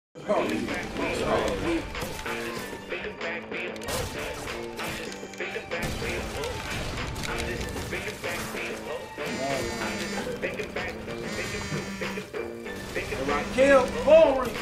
Kill Corey.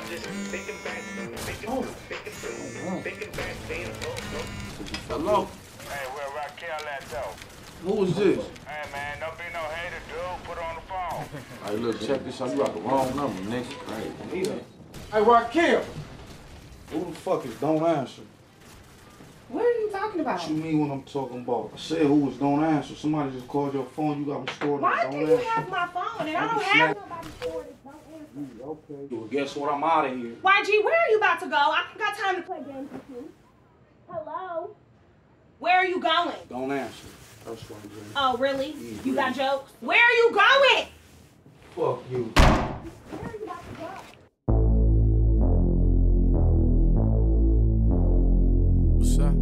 Hello? Hey, where Raquel at though? Who is this? Hey man, don't be no hater, dude. Put her on the phone. Hey, look, check this out. You got the wrong number, nigga. Hey, Raquel. Who the fuck is don't answer? What are you talking about? What you mean when I'm talking about? I said who was don't answer. Somebody just called your phone. You got me stored. Why do you have my phone and I don't have nobody stored? Don't answer. Okay. Well, guess what? I'm out of here. YG, where are you about to go? I ain't got time to play games with you. Hello? Where are you going? Don't answer. That's what I'm doing. Oh, really? Yeah, You got really. jokes? Where are you going? Fuck you. Where are you about to go? What's up?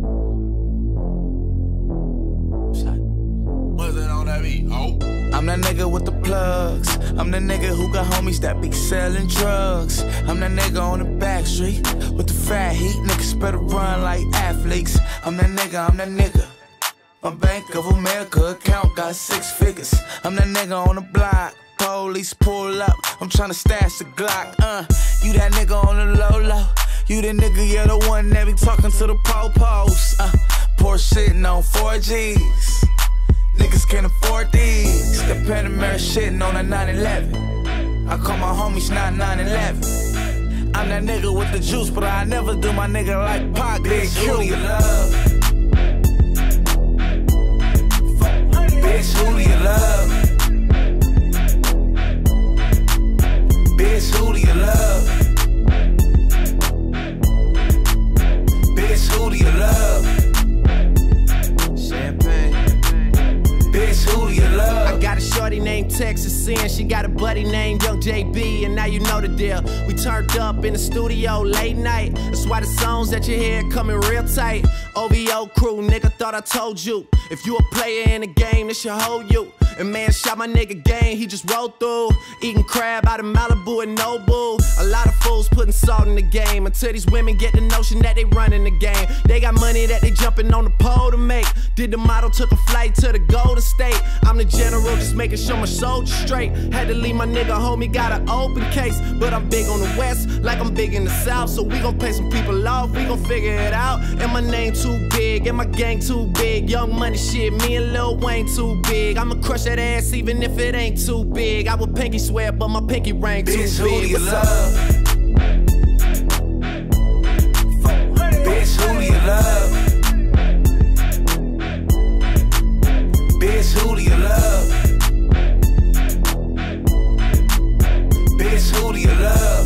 What's up? What's that on that beat? Oh. I'm that nigga with the plugs. I'm the nigga who got homies that be selling drugs. I'm that nigga on the back street with the fat heat. Niggas better run like athletes. I'm that nigga, I'm that nigga. My Bank of America account got 6 figures. I'm that nigga on the block. Police pull up, I'm tryna stash the Glock. You that nigga on the low-low. You the nigga, yeah, the one that be talking to the po-pos. Poor shitting on 4Gs. Niggas can't afford these. The Panamera shitting on a 911. I call my homies not 911. I'm that nigga with the juice, but I never do my nigga like Pac. Bitch, who do you love? Bitch, who do you love? Bitch, who do you love? Bitch, who do you love? Champagne. Bitch, who do you love? I got a shorty named Texas Sin. She got a buddy named Young JB, and now you know the deal. We turned up in the studio late night. That's why the songs that you hear coming real tight. OVO crew, nigga, thought I told you. If you a player in the game, this should hold you. And man, shot my nigga game, he just rolled through. Eating crab out of Malibu and Nobu. A lot of fools putting salt in the game until these women get the notion that they running the game. They got money that they jumping on the pole to make. Did the model, took a flight to the Golden State. I'm the general, just making sure my soldiers straight. Had to leave my nigga homie, got an open case. But I'm big on the west, like I'm big in the south. So we gon' pay some people off, we gon' figure it out. And my name too big, and my gang too big. Young Money shit, me and Lil Wayne too big. I'ma crush that ass even if it ain't too big. I would pinky swear, but my pinky ring too Bitch, big. who do you love? Bitch, who do you love? Bitch, who do you love? Bitch, who do you love?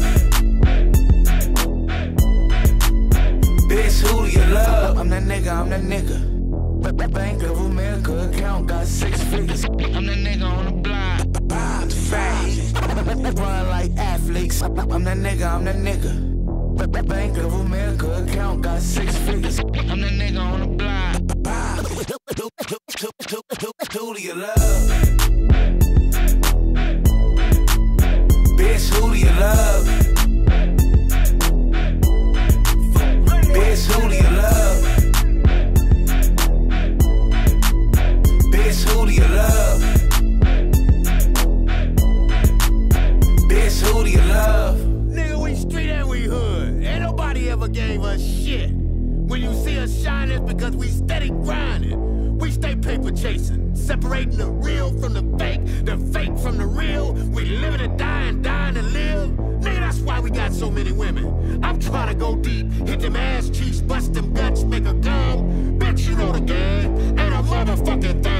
Bitch, who do you love? I'm that nigga, I'm that nigga. Bank of America account got 6 figures. I'm that nigga on the block. The fat heat. Run like athletes. I'm that nigga, I'm that nigga. Bank of America account got 6 figures. I'm that nigga on the block. Who do you love? Bitch, who do you love? Bitch, who do you love? Bitch, who do you love? Bitch, who do you love? Nigga, we street and we hood. Ain't nobody ever gave us shit. When you see us shine, it's because we steady grinding. We stay paper chasing, separating the real from the fake from the real. We living to die and dying to live. Nigga, that's why we got so many women. I'm trying to go deep, hit them ass cheeks, bust them guts, make a gum. Bitch, you know the game. Ain't a motherfucking thing.